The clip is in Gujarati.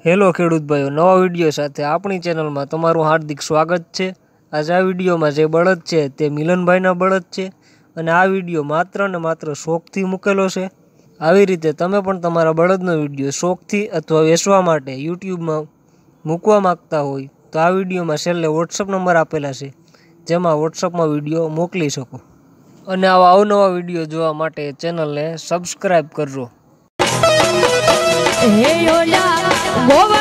હેલો ખેડૂત ભાઈઓ, નવા વિડીયો સાથે આપણી ચેનલમાં તમારું હાર્દિક સ્વાગત છે। આજે આ વિડીયોમાં જે બળદ છે તે મિલનભાઈના બળદ છે અને આ વિડીયો માત્ર ને માત્ર શોખથી મૂકેલો છે। આવી રીતે તમે પણ તમારા બળદનો વિડીયો શોખથી અથવા વેચવા માટે યુટ્યુબમાં મૂકવા માંગતા હોય તો આ વિડીયોમાં છેલ્લે વોટ્સઅપ નંબર આપેલા છે, જેમાં વોટ્સઅપમાં વિડીયો મોકલી શકો અને આવા અવનવા વિડીયો જોવા માટે ચેનલને સબસ્ક્રાઈબ કરજો। हे ओला गोवा